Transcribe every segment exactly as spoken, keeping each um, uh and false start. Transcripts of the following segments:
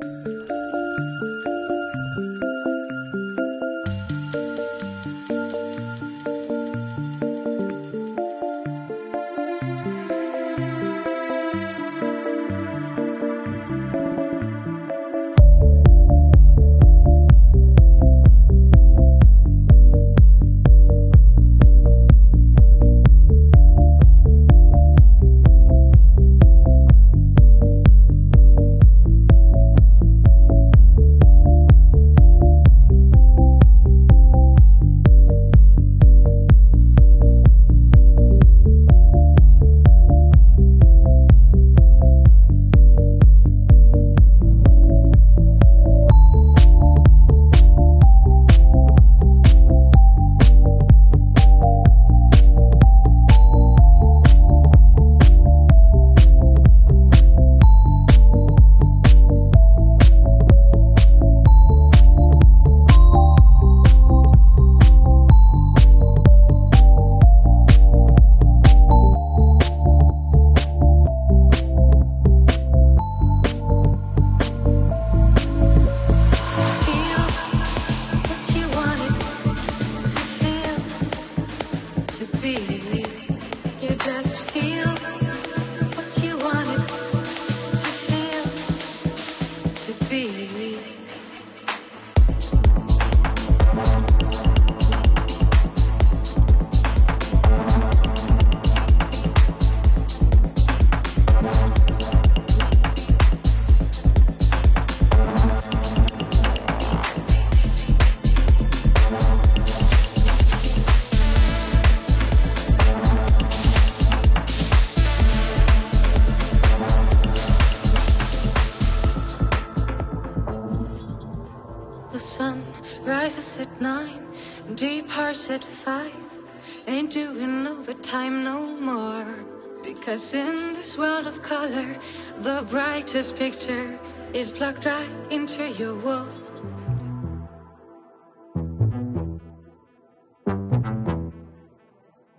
At nine, deep hearts at five. Ain't doing overtime no more. Because in this world of color, the brightest picture is plugged right into your wall.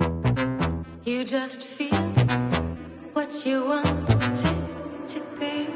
You just feel what you want it to be.